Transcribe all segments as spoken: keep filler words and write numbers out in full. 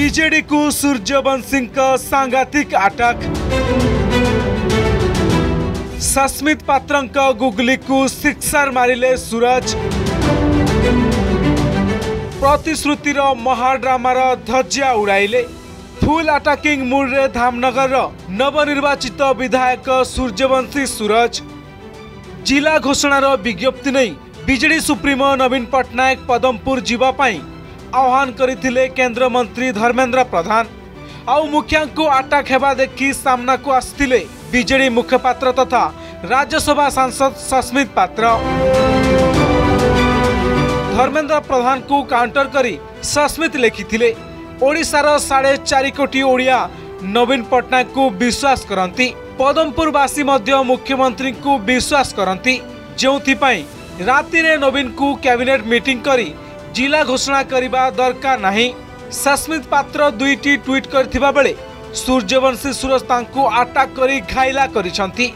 BJD को Suryavanshi सांघातिक attack. Sasmit Patra googly को sixer मारिले सूरज। प्रतिश्रुतिर महाड्रामार धज्जिया उड़ाइले। फुल अटाकिंग मूड रे धामनगर नवनिर्वाचित विधायक सूर्यवंशी सूरज। जिला घोषणार विज्ञप्ति नहीं बीजेडी सुप्रीमो नवीन पट्टनायक पदमपुर जीवाई आह्वान करथिले केंद्र मंत्री धर्मेंद्र प्रधान। आउ मुखिया को अटैक हेबा देखि सामना को आसिथिले बीजेडी मुखपात्र तथा राज्यसभा सांसद सस्मित पात्र। धर्मेंद्र प्रधान को काउंटर करी सस्मित लिखिथिले ओडिशार साढ़े चार कोटी ओडिया नवीन पट्टनायक को विश्वास करती। पदमपुरवासी मध्य मुख्यमंत्री को विश्वास करती जोथिपाई राति रे नवीन को कैबिनेट मीटिंग करी जिला घोषणा करिबा दरकार नहीं। सस्मित पात्र दुईटी ट्वीट करथिबा बेले सूर्यवंशी सूरज तांको अटैक करी घायला करिसंती।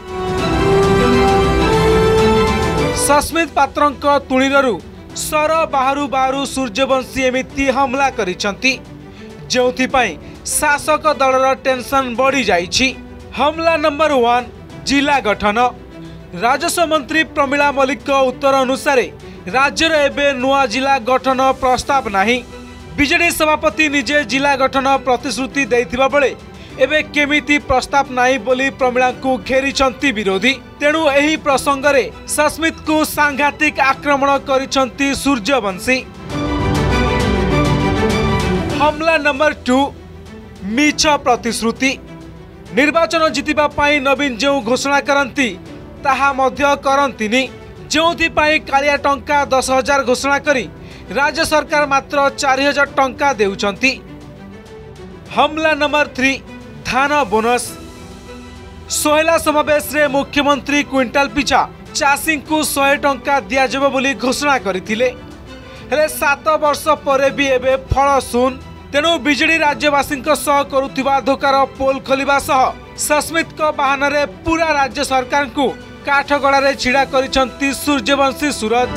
सस्मित पात्रंक तुणीरु सर बाहरु बाहरु सूर्यवंशी एमिति हमला करिसंती जोथिपाई शासक दलर टेंशन बढ़ी जाइछि। हमला नंबर वन जिला गठन। राजस्व मंत्री प्रमिला मल्लिक उत्तर अनुसार राज्यर एबे नुआ जिला गठन प्रस्ताव नहीं। बीजेडी सभापति निजे जिला गठन प्रतिश्रुति देथिबा बेले एबे केमिति प्रस्ताव नहीं बोली प्रमिला को घेरिछंती विरोधी। तेणु एही प्रसंग रे सस्मित को सांघातिक आक्रमण करिछंती सूर्यवंशी। हमला नंबर टू मिछ प्रतिश्रुति। निर्वाचन जितिबा पाई नवीन जो घोषणा करती ताहा मध्य करंतिनी। जोथिपाई कालिया टंका दस हजार घोषणा करी राज्य सरकार मात्र चार हजार टंका देउछंती। हमला नंबर थ्री धान बोनस। सोहेला समावेश रे मुख्यमंत्री क्विंटाल पिछा चाषी को सौ टंका दिया जब बोली घोषणा करथिले। हेले सात वर्ष परे भी एबे फल सुन। तेणु बीजेडी राज्यवासी सह करुथिबा धोकार पोल खोलिबा सह सस्मित को बहाना रे पूरा राज्य सरकार को काठगड़ा छिड़ा करिसंती सूर्यवंशी सूरज।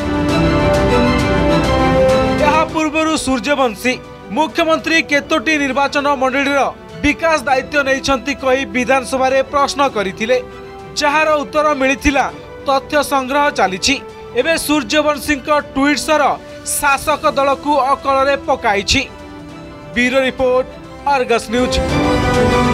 यहा पूर्व सूर्यवंशी मुख्यमंत्री केतोटी निर्वाचन मंडलीर विकास दायित्व नैछंती कही विधानसभा रे प्रश्न करथिले जहार उत्तर मिलिथिला तथ्य संग्रह चलीछि। एबे सूर्यवंशी ट्वीट्सर शासक दल को अकल रे पकाइछि। Bureau report, Argus news.